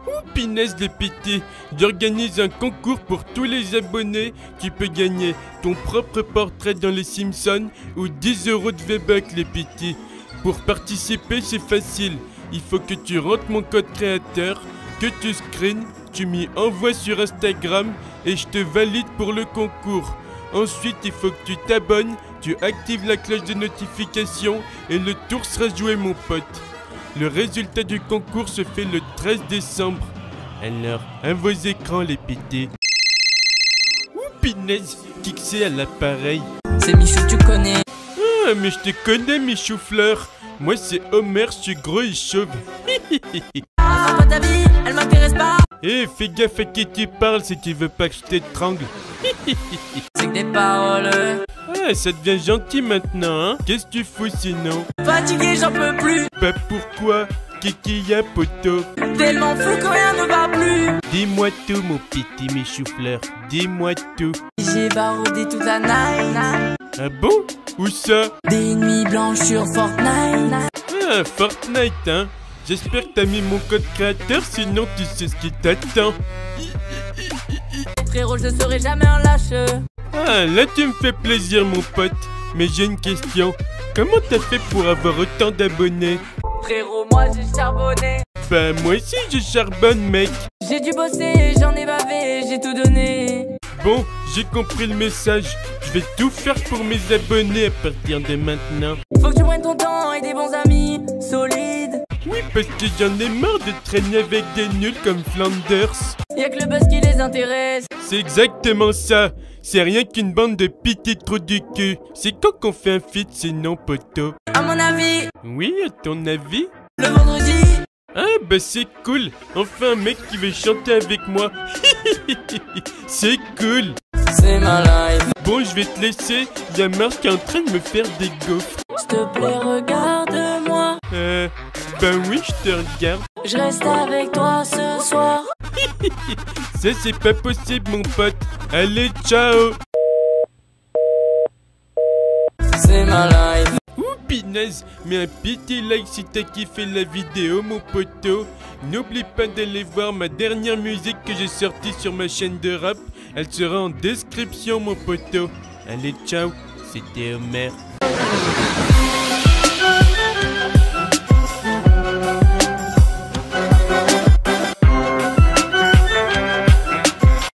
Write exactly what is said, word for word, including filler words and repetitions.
Oh, pinaise les pétés. J'organise un concours pour tous les abonnés. Tu peux gagner ton propre portrait dans les Simpsons ou dix euros de V-Bucks les pétés. Pour participer, c'est facile. Il faut que tu rentres mon code créateur, que tu screens, tu m'y envoies sur Instagram et je te valide pour le concours. Ensuite, il faut que tu t'abonnes, tu actives la cloche de notification et le tour sera joué mon pote. Le résultat du concours se fait le treize décembre. Alors, à vos écrans les pétés. Ouh, pinaise, qui que c'est à l'appareil? C'est Michou, tu connais. Ah, mais je te connais, mes choux-fleurs. Moi, c'est Homer, je suis gros et chauve. Ah, c'est pas ta vie, elle m'intéresse pas. Eh, hey, fais gaffe à qui tu parles si tu veux pas que je t'étrangle. C'est que des paroles. Ah, ça devient gentil maintenant, hein? Qu'est-ce que tu fous sinon? Fatigué, j'en peux plus. Bah pourquoi? Qu'est-ce qu'il y a, poteau? Tellement fou que rien ne va plus. Dis-moi tout, mon petit mes choux-fleurs. Dis-moi tout. J'ai baroudé toute la night. Ah bon? Où ça? Des nuits blanches sur Fortnite. Ah, Fortnite, hein? J'espère que t'as mis mon code créateur, sinon tu sais ce qui t'attend. Frérot, je serai jamais un lâche. Ah, là tu me fais plaisir, mon pote. Mais j'ai une question. Comment t'as fait pour avoir autant d'abonnés? Frérot, moi j'ai charbonné. Bah moi aussi je charbonne, mec. J'ai dû bosser, j'en ai bavé, j'ai tout donné. Bon, j'ai compris le message. Je vais tout faire pour mes abonnés à partir de maintenant. Faut que tu prennes ton temps et des bons amis solides. Oui, parce que j'en ai marre de traîner avec des nuls comme Flanders. Y'a que le buzz qui les intéresse. C'est exactement ça. C'est rien qu'une bande de petits trous du cul. C'est quand qu'on fait un feat sinon, poteau? À mon avis, Oui, à ton avis? le vendredi. Ah bah c'est cool. Enfin un mec qui veut chanter avec moi. C'est cool. C'est ma life. Bon, je vais te laisser. Y'a Marc qui est en train de me faire des gaufres. S'il te plaît, regarde-moi. Euh, ben oui, je te regarde. Je reste avec toi ce soir. Ça, c'est pas possible, mon pote. Allez, ciao. C'est ma life. Ouh, pinaise. Mais un petit like si t'as kiffé la vidéo, mon poteau. N'oublie pas d'aller voir ma dernière musique que j'ai sortie sur ma chaîne de rap. Elle sera en description, mon poteau. Allez, ciao. C'était Homer.